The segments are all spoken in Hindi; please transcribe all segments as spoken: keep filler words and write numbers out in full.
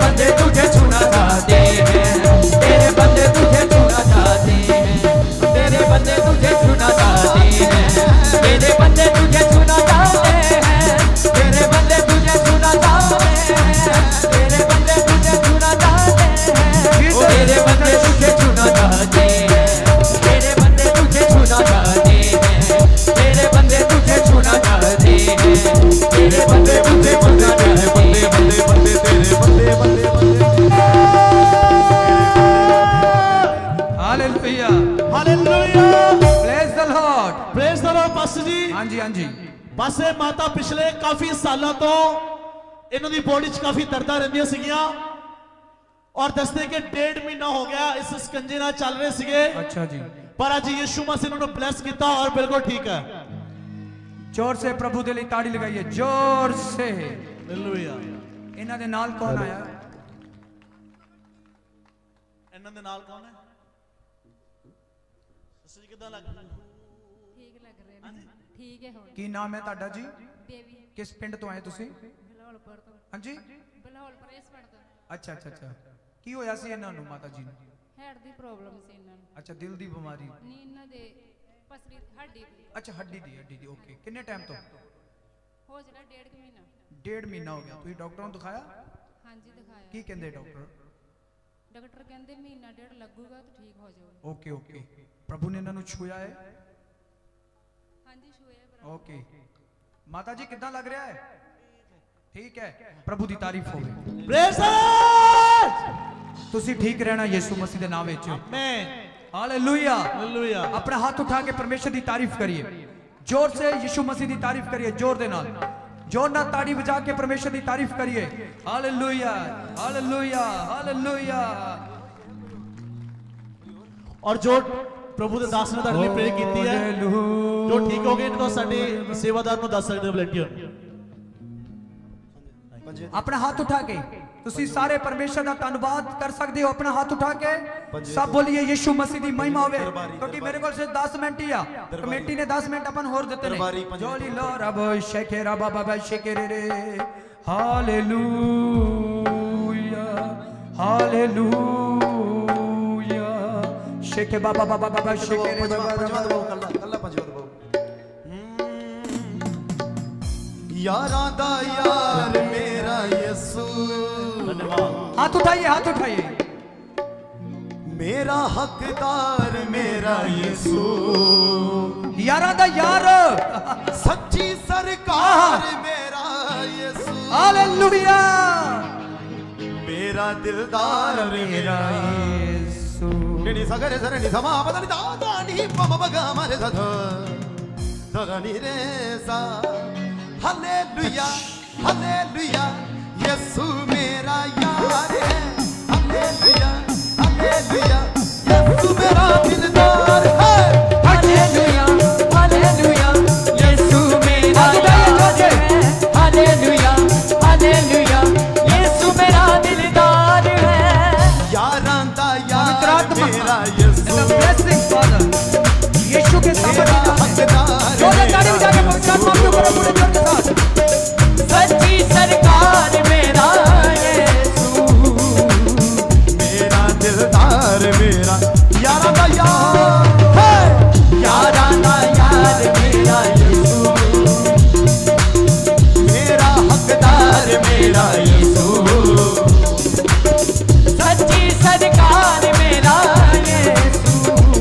बंदे तुझे छूना चाहते हैं, तेरे बंदे तुझे छूना चाहते हैं, तेरे बंदे तुझे छूना चाहते हैं, तेरे बंदे तुझे छूना चाहते हैं, तेरे बंदे तुझे छूना चाहते हैं, तेरे बंदे तुझे छूना चाहते हैं, तेरे बंदे तुझे छूना चाहते हैं, तेरे बंदे तुझे छूना चाहते हैं, तेरे बंदे तुझे छूना चाहते हैं, तेरे बंदे तुझे छूना चाहते हैं, बंदे बंदे बंदे तेरे बंदे बंदे बंदे। Hallelujah hallelujah praise the lord praise the lord. Pastor ji हाँ जी हाँ जी बस ਇਹ ਮਾਤਾ ਪਿਛਲੇ ਕਾਫੀ ਸਾਲਾਂ ਤੋਂ ਇਹਨਾਂ ਦੀ ਬੋਡੀ 'ਚ ਕਾਫੀ ਦਰਦਾਂ ਰਹਿੰਦੀਆਂ ਸੀਗੀਆਂ ਔਰ ਦੱਸਦੇ ਕਿ ਡੇਢ ਮਹੀਨਾ ਹੋ ਗਿਆ ਇਸ ਸਕੰਜੇ ਨਾਲ ਚੱਲ ਰਹੇ ਸੀਗੇ। अच्छा जी ਪਰ ਅੱਜ ਯਿਸੂ ਮਸੀਹ ਉਹਨਾਂ ਨੂੰ ਬਲੈਸ ਕੀਤਾ ਔਰ ਬਿਲਕੁਲ ਠੀਕ ਹੈ। जोर से प्रभु दे लिए ताड़ी लगाइए जोर से। ਹਾਲੇਲੂਇਆ। इन्हां दे नाल कौन आया? ਇਹਨਾਂ ਦੇ ਨਾਲ ਕੌਣ ਹੈ? ਤੁਸੀਂ ਕਿਦਾਂ ਲੱਗ ठीक लग रहे हैं ठीक है हुण की नाम है ताड़ा जी? बेबी किस पिंड तो आए तुसी? बलहौलपुर तो हाँ जी बलहौलपुर इस पिंड तो अच्छा अच्छा अच्छा की होया सी इन्हां नूं माता जी नूं? हेड दी प्रॉब्लम सी इन्हां नूं अच्छा दिल दी बीमारी नी इन्हां दे पसली हड्डी दी अच्छा हड्डी दी हड्डी दी ओके किन्ने टाइम तो? हो जड़ा डेढ़ क महीना डेढ़ महीना हो गया तुसी डॉक्टर नूं दिखाया? हां जी दिखाया की कहंदे डॉक्टर? डॉक्टर कहंदे महीना डेढ़ लगूगा तो ठीक हो जाओगे। ओके ओके प्रभु ने इन्हां नूं छुया है? हां जी छुए बराबर ओके माता जी कितना लग रहा है? ठीक है प्रभु दी तारीफ होवे। Praise the lord. तुसी ठीक रहना यीशु मसीह दे नाम विच आमीन हालेलुया। हालेलुया। अपना हाथ उठा के परमेश्वर की तारीफ करिए जोर से यीशु मसीह की तारीफ करिए जोर दे नाल जोर ना ताड़ी बजा के परमेश्वर की तारीफ करिए हालेलुया हालेलुया हालेलुया। और जो प्रभु ਦੇ ਦਾਸ ਨੇ ਤੁਹਾਡੇ ਲਈ ਪ੍ਰੇਅਰ ਕੀਤੀ ਹੈ ਜੋ ਠੀਕ ਹੋ ਗਏ ਇਹਨਾਂ ਤੋਂ ਸਾਡੇ ਸੇਵਾਦਾਰ ਨੂੰ ਦੱਸ ਸਕਦੇ ਹੋ ਵਲੰਟੀਅਰ। अपना हाथ उठा के तुसी सारे परमेश्वर का धन्यवाद कर सकते हो अपना हाथ उठा के सब बोलिए यीशु मसीह की महिमा होवे क्योंकि मेरे को सिर्फ दस मिनट ही आ कमेटी ने दस मिनट अपन होर देते ने जोली लो रब शेखे रब बाबा शेखे रे रे हालेलुया हालेलुया शेखे बाबा बाबा बाबा शेखे रे बाबा पंजवा दबाओ कल्ला कल्ला पंजवा दबाओ। यारा दा यार मेरा यीशु धन्यवाद। हाथ उठाइए हाथ उठाइए मेरा हकदार मेरा यीशु यारा दा यार सच्ची सरकार मेरा यीशु हालेलुया मेरा दिलदार मेरा यीशु नी सगरे सरे नी समा बदनी दादा नी पम बगा मारे ध ध नी रे सा हालेलुया हालेलुया यीशु मेरा यार है हालेलुया हालेलुया यीशु मेरा दिलदार है हालेलुया हालेलुया यीशु मेरा यार है हालेलुया हालेलुया यीशु मेरा दिलदार है यारां दा यार मेरा यीशु ब्लेसिंग फादर यीशु के मेरा हकदार जोरे ताड़ी बजा के पहुंचा माफ करो पूरे जोर के साथ सच्ची सरकार मेरा यीशु मेरा दिलदार मेरा यारां दा यार है यारा दा यार मेरा यीशु मेरा हकदार मेरा यीशु सच्ची सरकार मेरा यीशु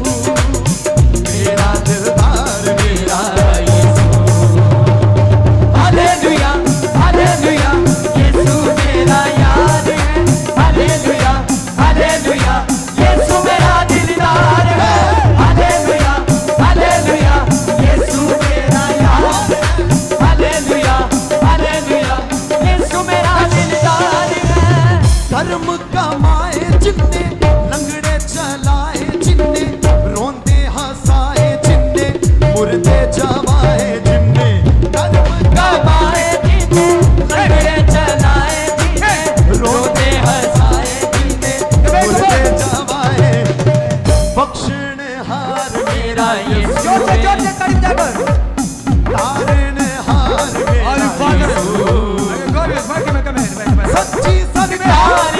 मेरा दिलदार मेरा यीशु हालेलुया हालेलुया यीशु मेरा यार है हालेलुया हालेलुया यीशु मेरा दिलदार है हालेलुया हालेलुया यीशु मेरा यार है हालेलुया हालेलुया यीशु मेरा दिलदार है कर्म कमाए जिन्ने लंगड़े चलाए जिन्ने रोंदे हंसाए जिन्ने मुर्दे जमाए जिन्ने कर्म कमाए जिन्ने लंगड़े चलाए जिन्ने रोते हंसाए जिन्ने मुर्दे जमाए बख्शण हार मेरा यीशु जोर से जोर से ताड़ी बजा कर तारण हार मेरा यीशु गॉड इज वर्किंग में कम है सच्ची सरकार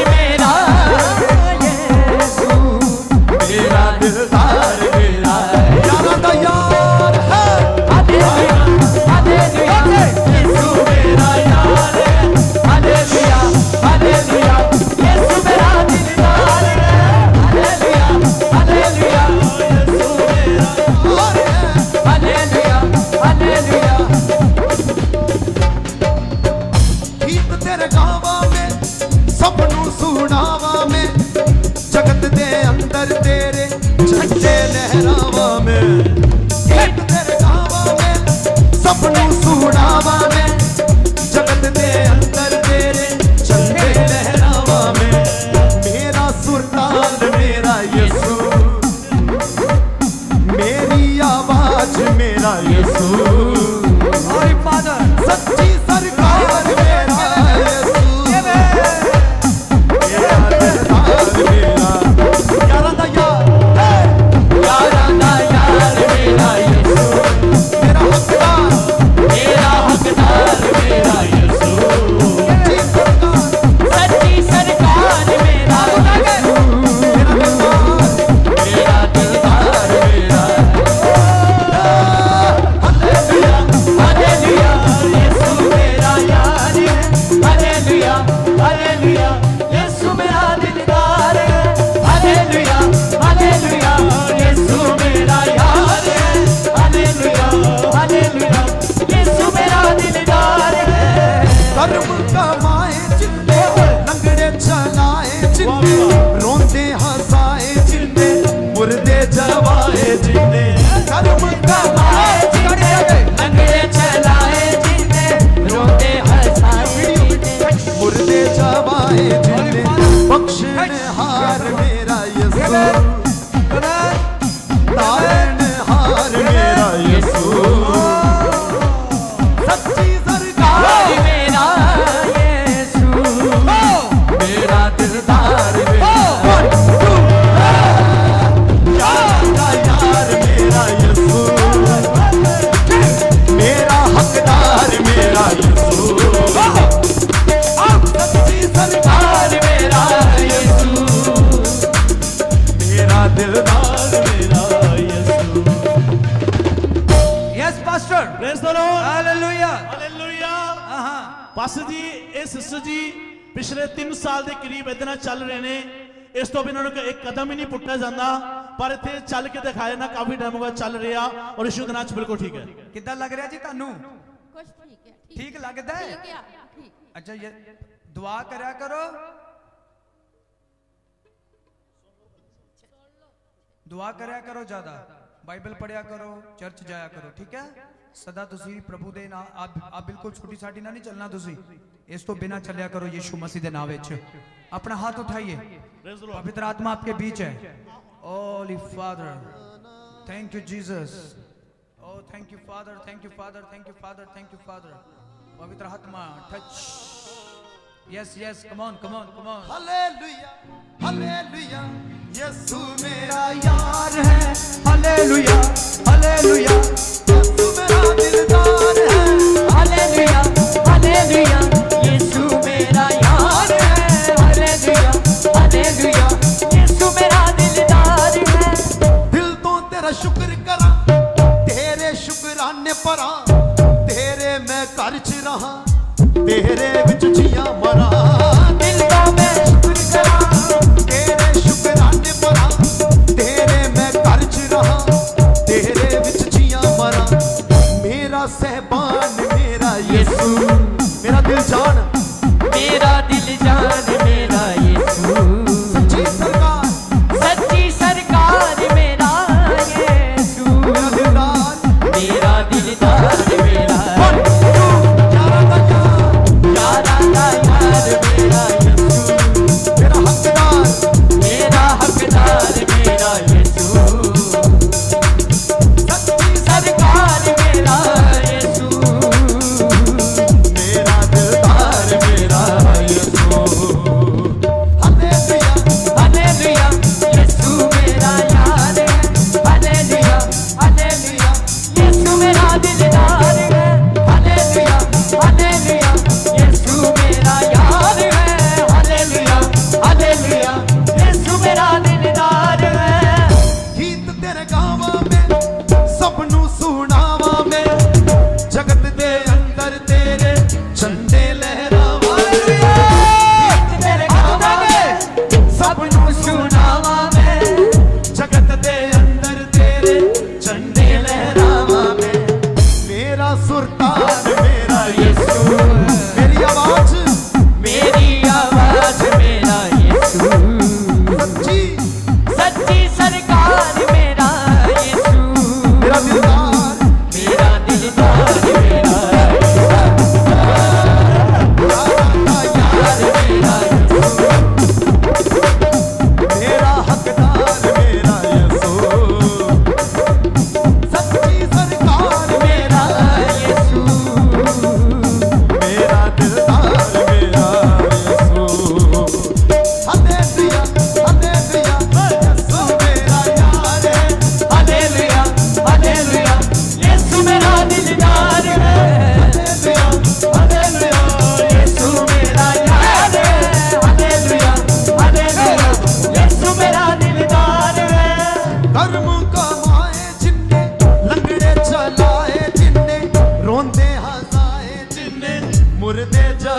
तेरे गावा में सबनू सुनावा में जगत दे अंदर तेरे झंडे लहरावा में एक तेरे गावा में सबनू सुनावा में जगत दे अंदर तेरे झंडे लहरावा में मेरा सुरताल मेरा यीशु मेरी आवाज मेरा यीशु सच्ची सरकार मेरा यीशु मेरा दिलदार मेरा यारा दा यार यारा दा यार मेरा यीशु मेरा हकदार मेरा हकदार मेरा यीशु सच्ची सरकार मेरा यीशु मेरा दिलदार मेरा हालेलुया हालेलुया यीशु मेरा यार है हालेलुया हालेलुया यीशु मेरा दिलदार है हालेलुया हालेलुया यीशु मेरा यार है हालेलुया हालेलुया यीशु मेरा दिलदार है कर्म कमाए जिंदे लंगड़े चलाए जिंदे रोंदे हंसाए जिंदे मुर्दे जवाए जिंदे कर्म कमाए जिंदे लंगड़े चलाए जिंदे रोंदे हंसाए जिंदे मुर्दे जवाए जिंदे बख्शनहार मेरा यीशु तारनहार मेरा यीशु सच्ची सरकार मेरा यीशु मेरा दिलदार मेरा यार मेरा यीशु मेरा हकदार मेरा यीशु सच्ची सरकार मेरा यीशु मेरा दिलदार मेरा Yeshu yes pastor praise the lord hallelujah hallelujah हां पास्टर जी ਇਹ ਸਿਸਟਰ ਜੀ ਪਿਛਲੇ ਤਿੰਨ ਸਾਲ ਦੇ ਕਰੀਬ ਇਹਦੇ ਨਾਲ ਚੱਲ ਰਹੇ ਨੇ ਇਸ ਤੋਂ ਬਿਨਾਂ ਉਹਨਾਂ ਨੂੰ ਇੱਕ ਕਦਮ ਹੀ ਨਹੀਂ ਪੁੱਟਿਆ ਜਾਂਦਾ ਪਰ ਇੱਥੇ ਚੱਲ ਕੇ ਦਿਖਾਇਆ ਨਾ ਕਾਫੀ ਟਾਈਮ ਹੋ ਗਿਆ ਚੱਲ ਰਿਹਾ ਔਰ ਯਿਸੂ ਦੇ ਨਾਮ 'ਚ ਬਿਲਕੁਲ ਠੀਕ ਹੈ ਕਿੱਦਾਂ ਲੱਗ ਰਿਹਾ ਜੀ ਤੁਹਾਨੂੰ ਕੁਛ ਠੀਕ ਹੈ ਠੀਕ ਲੱਗਦਾ ਹੈ ਠੀਕ ਹੈ ਠੀਕ अच्छा ये दुआ करया करो दुआ करया करो ज्यादा बाइबल पढ़िया करो चर्च जाया करो ठीक है सदा तुसी प्रभु दे नाम आप आप बिल्कुल छोटी साटी ना नहीं चलना तुसी इस तो बिना चलिया करो यीशु मसीह दे नाम विच अपना हाथ उठाइए पवित्र आत्मा आपके बीच है holy father thank you Jesus oh thank you father thank you father thank you father thank you father पवित्र आत्मा touch yes yes come on come on come on hallelujah hallelujah Yeshu मेरा यार है हालेलुया हालेलुया यीशु मेरा दिलदार है हालेलुया हालेलुया यीशु मेरा यार है हालेलुया हालेलुया यीशु मेरा दिलदार है दिल तो तेरा शुक्र करा तेरे शुक्राने परा तेरे मैं कर च रहा तेरे विच जिया मरा दिल तो मैं शुक्र करा तेरे शुक्राने परा तेरे मैं कर च रहा तेरे विच जिया मरा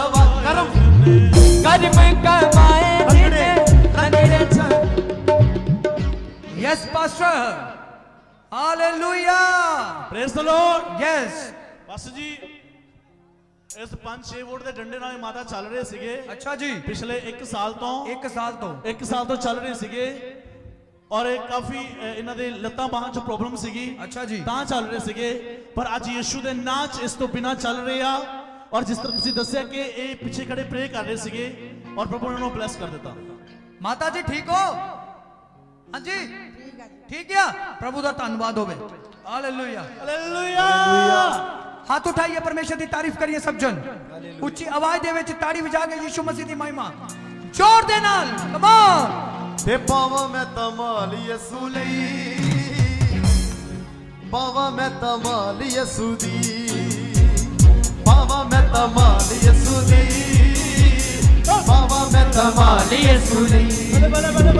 धन्यवाद करम कर्म कमाए रंगड़े रंगड़े छन yes pastor hallelujah praise the lord yes ਬਸ ਜੀ ਇਸ ਪੰਜ ਛੇ ਵੋਟ ਦੇ ਡੰਡੇ ਨਾਲ ਮਾਤਾ ਚੱਲ ਰਹੇ ਸੀਗੇ अच्छा जी ਪਿਛਲੇ ਇੱਕ ਸਾਲ ਤੋਂ एक साल तो ਇੱਕ ਸਾਲ ਤੋਂ ਚੱਲ ਰਹੇ ਸੀਗੇ ਔਰ ਇਹ ਕਾਫੀ ਅ, ਇਹਨਾਂ ਦੇ ਲੱਤਾਂ ਬਾਹਾਂ 'ਚ ਪ੍ਰੋਬਲਮ ਸੀਗੀ अच्छा जी ਤਾਂ ਚੱਲ ਰਹੇ ਸੀਗੇ ਪਰ ਅੱਜ ਯਿਸੂ ਦੇ ਨਾਂ 'ਚ ਇਸ ਤੋਂ ਬਿਨਾਂ ਚੱਲ ਰਹੇ ਆ ਔਰ ਜਿਸ ਤਰ੍ਹਾਂ ਤੁਸੀਂ ਦੱਸਿਆ ਕਿ ਇਹ ਪਿੱਛੇ ਖੜੇ ਪ੍ਰੇ ਕਰ ਰਹੇ ਸੀਗੇ ਔਰ ਪ੍ਰਭੂ ਨੇ ਉਹਨਾਂ ਨੂੰ ਬਲੈਸ ਕਰ ਦਿੱਤਾ माता जी ठीक हो हाँ जी ठीक है प्रभु का धन्यवाद होवे हालेलुया ਹਾਲੇਲੂਇਆ हाथ उठाइए परमेश्वर की तारीफ करिए सब जन उच्ची आवाज दे विच ताड़ी बजा के यीशु मसीह की महिमा जोर दे नाल कम ऑन ते पावा मैं तमाल यसू लई पावा मैं तमाल यसू दी पावा मैं तमाल यसू दी पावा मैं तमाल माली सुनी ਬਲੇ ਬਲੇ ਬਲੇ